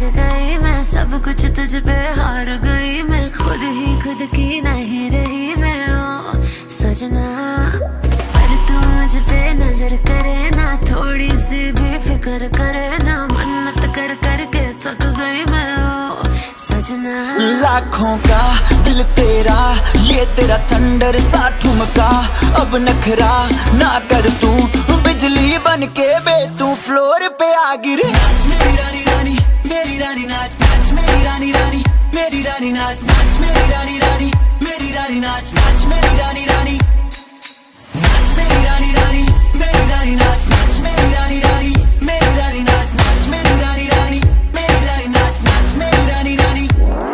गई मैं, सब कुछ तुझ पे हार गई मैं, खुद ही खुद की नहीं रही मैं। ओ सजना पर तू मुझ पे नजर करे ना, थोड़ी सी भी फिक्र करे ना, मन्नत कर करके थक गई मैं। ओ सजना लाखों का दिल तेरा, ये तेरा थंडर सा ठुमका, अब नखरा ना कर तू, बिजली बन के बे तू फ्लोर पे आ गिरे। नाच मेरी रानी रानी, मेरी रानी नाच नाच मेरी रानी रानी, मेरी रानी नाच नाच मेरी रानी रानी, मेरी रानी नाच नाच मेरी रानी रानी, नाच मेरी रानी रानी, मेरी रानी नाच नाच मेरी रानी रानी, मेरी रानी नाच नाच मेरी रानी रानी, मेरी रानी नाच नाच मेरी रानी रानी।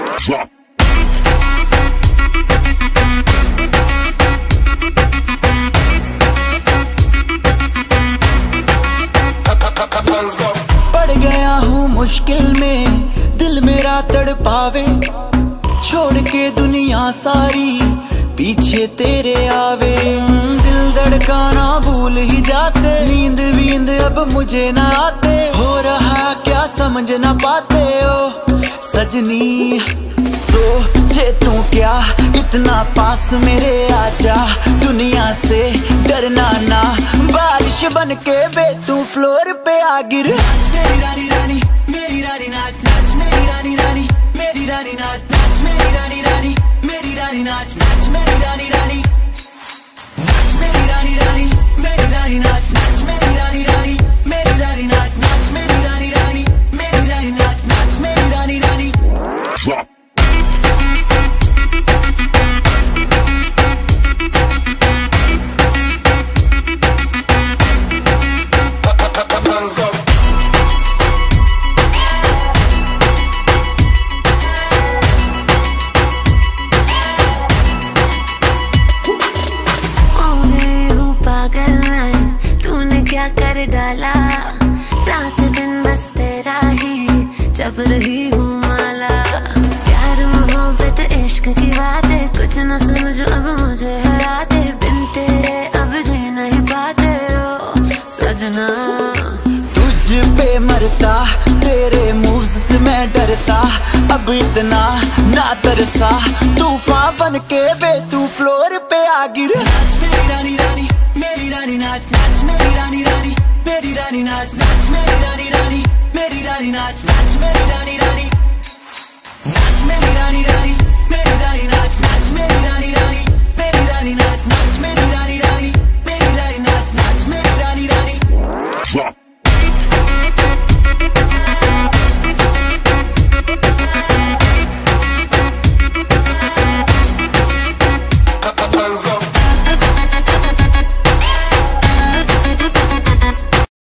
पड़ गया हूँ मुश्किल में, दिल मेरा तड़पावे, छोड़ के दुनिया सारी पीछे तेरे आवे। दिल धड़काना भूल ही जाते, नींद वींद अब मुझे ना आते, हो रहा क्या समझ ना पाते। ओ सजनी सोचे तू क्या, इतना पास मेरे आजा, दुनिया से डरना ना, बारिश बन के बे तू फ्लोर पे आ गिर। नाच मेरी रानी रानी, मेरी रानी नाच नाच मेरी रानी रानी, मेरी रानी नाच नाच मेरी रानी रानी, मेरी रानी नाच नाच मेरी रानी रानी, नाच मेरी रानी रानी, मेरी रानी नाच नाच मेरी रानी रानी, मेरी रानी नाच नाच मेरी रानी रानी, मेरी रानी नाच नाच मेरी रानी रानी। क्या कर डाला, रात दिन बस तेरा ही जब रही हूँ माला, प्यार मोहब्बत इश्क की बातें, कुछ न समझो अब मुझे हराते, बिन तेरे अब जी नहीं पाते। ओ सजना तुझ पे मरता, तेरे मूव्स से मैं डरता, अब इतना ना तरसा, तूफान बन के बे तू फ्लोर पे आ गिर। नाच मेरी रानी रानी, मेरी रानी नाच नाच मेरी रानी रानी, मेरी रानी नाच नाच मेरी रानी रानी, मेरी रानी नाच नाच मेरी रानी रानी, नाच मेरी रानी रानी, मेरी रानी नाच नाच मेरी रानी रानी, मेरी रानी नाच नाच मेरी रानी रानी, मेरी रानी नाच नाच मेरी रानी रानी।